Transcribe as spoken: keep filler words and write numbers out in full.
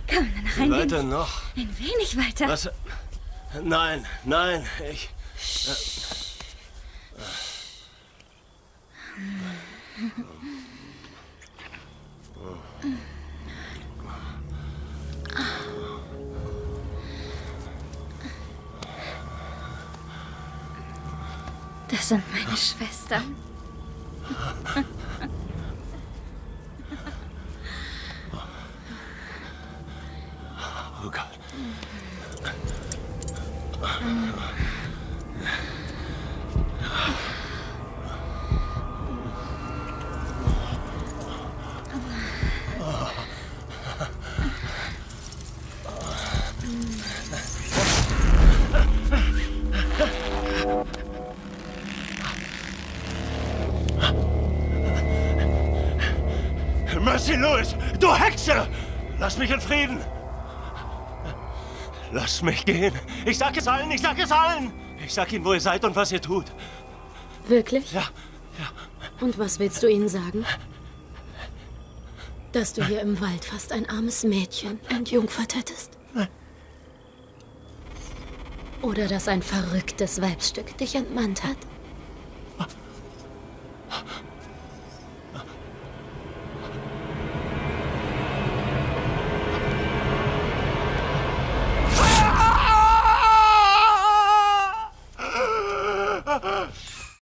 Komm, dann noch ein weiter wenig. noch? Ein wenig weiter. Was? Nein, nein, ich... Äh, Das sind meine Schwestern. Oh Gott. Mercy Lewis, du Hexe! Lass mich in Frieden! Lass mich gehen. Ich sag es allen, ich sag es allen! Ich sag ihnen, wo ihr seid und was ihr tut. Wirklich? Ja, ja. Und was willst du ihnen sagen? Dass du hier im Wald fast ein armes Mädchen entjungfert hättest? Nein. Oder dass ein verrücktes Weibsstück dich entmannt hat?